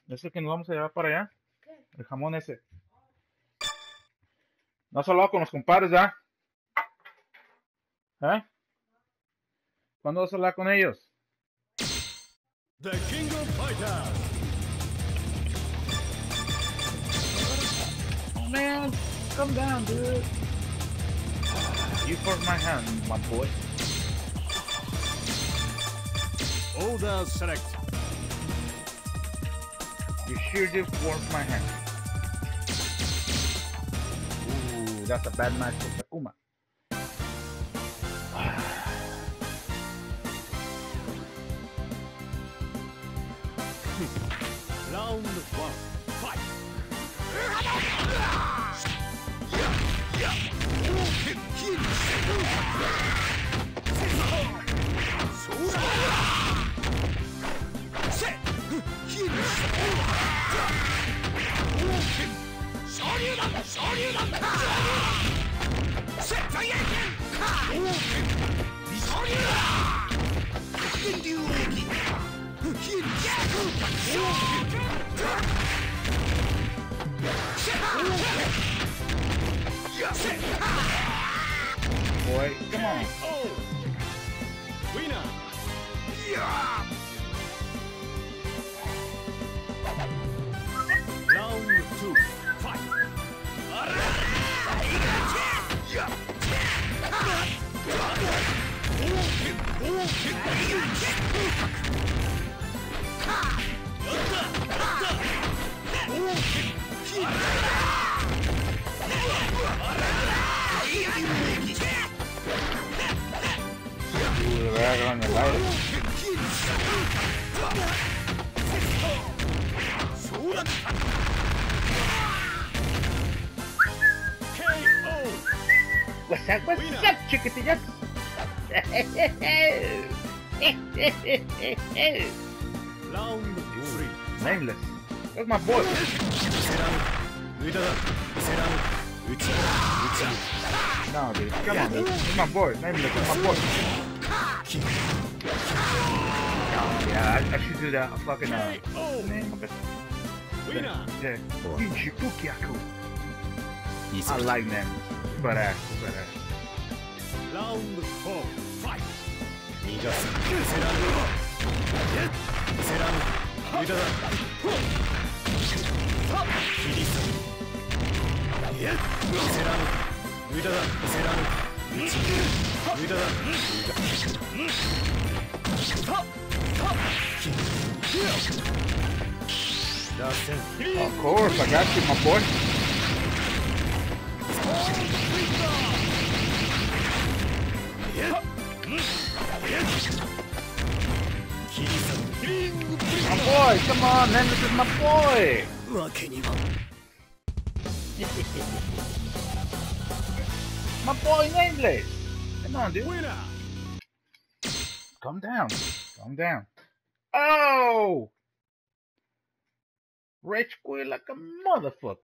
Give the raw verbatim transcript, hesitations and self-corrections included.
Ese que nos vamos a llevar para allá. ¿Qué? El jamón ese. No has hablado con los compadres, ¿ya? ¿Eh? ¿Cuándo vas a hablar con ellos? The King of Fighters. Oh man, come down, dude. You forced my hand, my boy. Order select. You sure just forced my hand. Ooh, that's a bad match for Takuma. Round one. Fight. Boy, come on. Oh. Winner. Round two. Fight. Ooh, le voy a agarrar en el aire. K O. What's up, what's Winner. up, chiquitillas? Round three. Nameless. That's my boy. No, dude. Come on, dude. That's my boy. Nameless. That's my boy. Yeah, I, I should do that. A fucking, uh, K O. name of it. Winner. Yeah. Ichikukiaku. I like them. Badass. Badass. Round four. Fight. Of course, I got you, my boy. My boy, come on, man, this is my boy. My boy, Nameless. Come on, dude. Winner. Calm down. Calm down. Oh! Rage quit like a motherfucker.